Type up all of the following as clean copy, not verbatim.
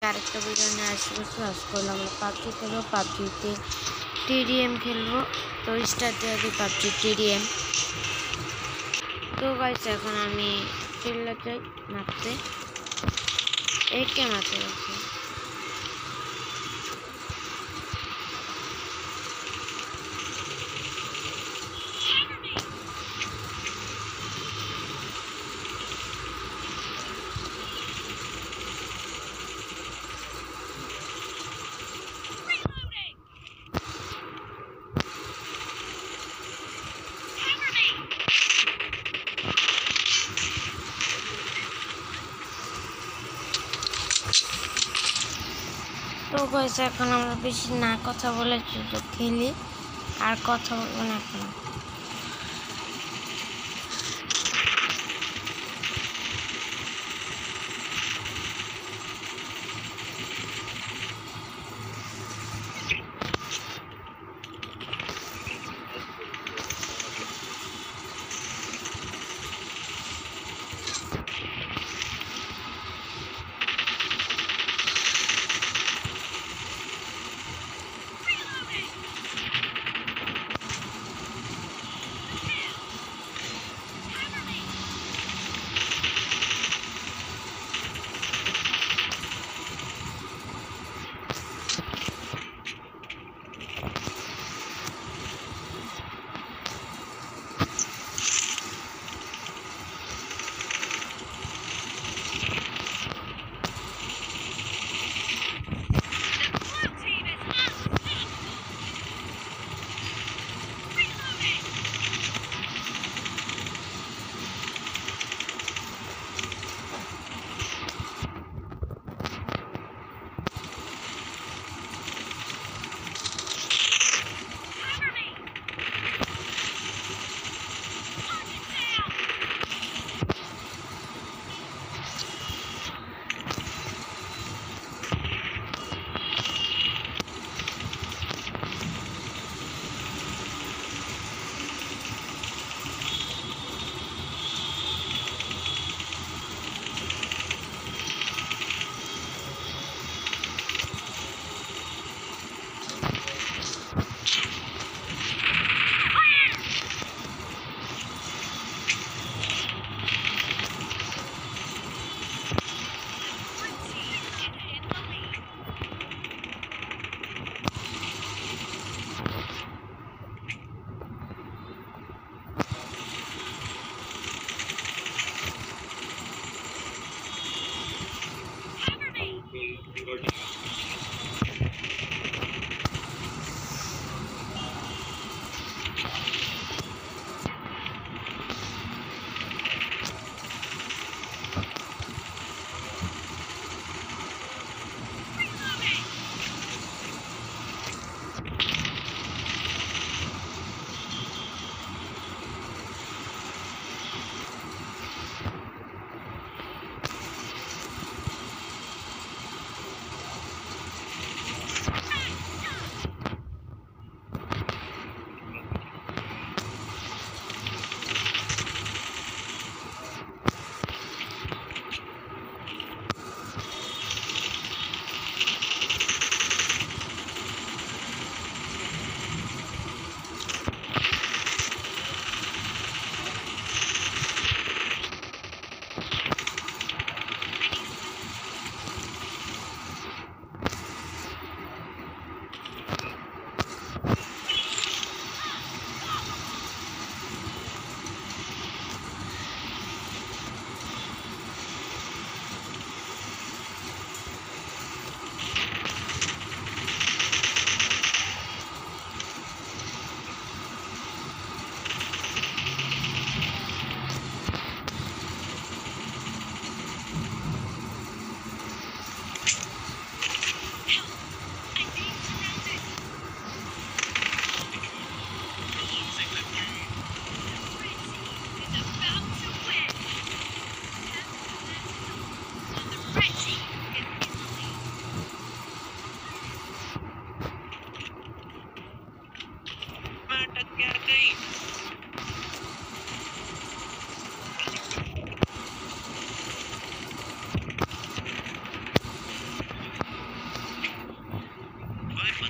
আরেকটা ভিডিও নিয়ে আসবো। আজ করলাম আমরা পাবজি খেলবো, পাবজিতে টিডিএম খেলবো। তো স্টার্ট দিয়ে দিই পাবজি টিডিএম। তো গাইস এখন আমি খেলতে চাই মারতে, একে মারতে যাচ্ছি। তো গাইস এখন আমরা বেশি না কথা বলে শুধু খেলি, আর কথা বলবো না এখন।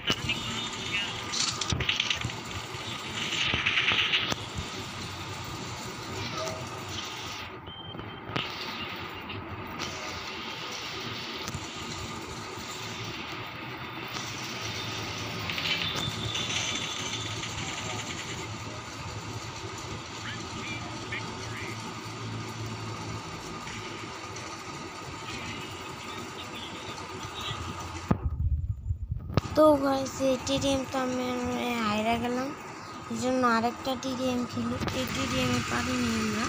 তো গাইস এই টিডিএম তো আমি হাইরা গেলাম, এই জন্য আরেকটা টিডিএম খেলি। এই টিডিএমে পারিনি আমরা।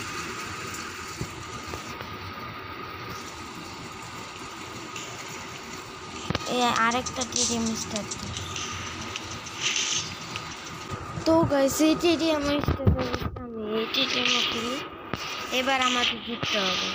এই আরেকটা টিডিএম স্টার্ট। তো গাইস এই টিডিএম স্টার্ট আমি এই টিডিএমও খেলি। এবার আমাকে জিততে হবে।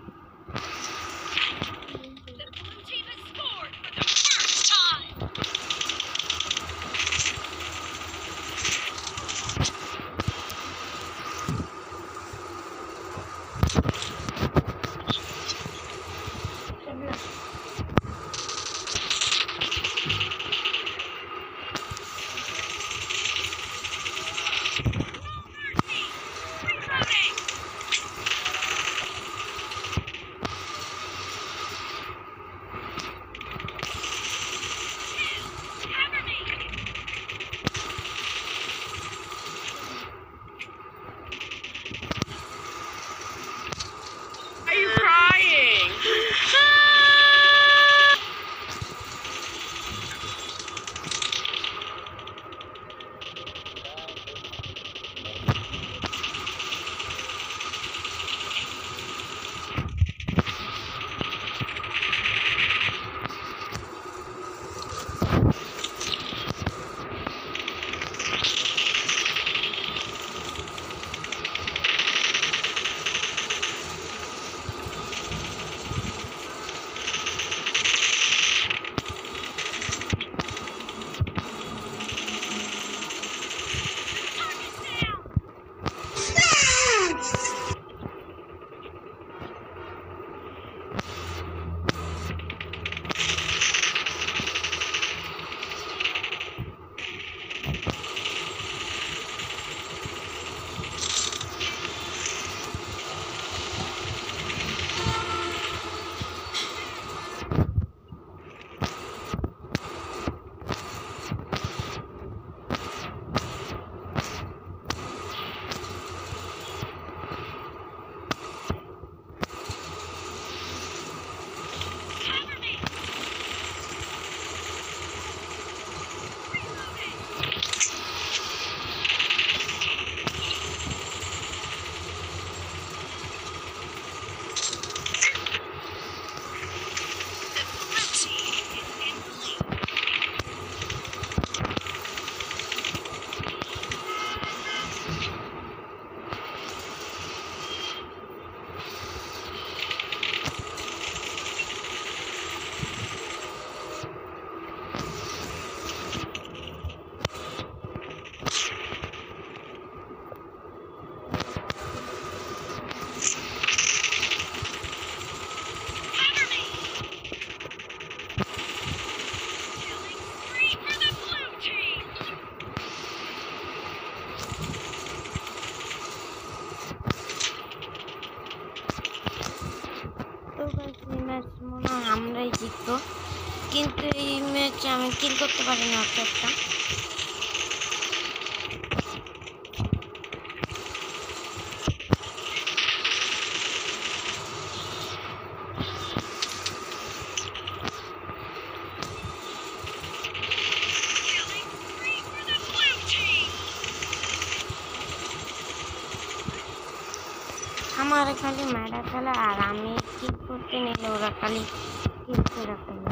মনে হয় আমরাই জিতবো, কিন্তু এই ম্যাচে আমি কিল করতে পারি না একটা। আমার খালি মারা ফেলা, আর আমি কিল করতে নিলে ওরা খালি কিল করে ফেলে।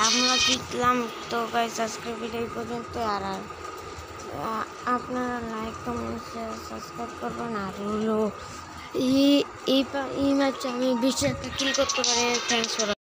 আমরা জিতলাম। তো গাইস আজকের ভিডিও পর্যন্ত। আর আপনারা লাইক কমেন্ট শেয়ার সাবস্ক্রাইব করবেন। আর হলো এই ম্যাচে আমি 20 একটা কিল করতে পারি। Thanks for